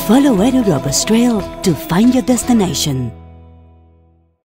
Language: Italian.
Follow Air Europa's trail to find your destination.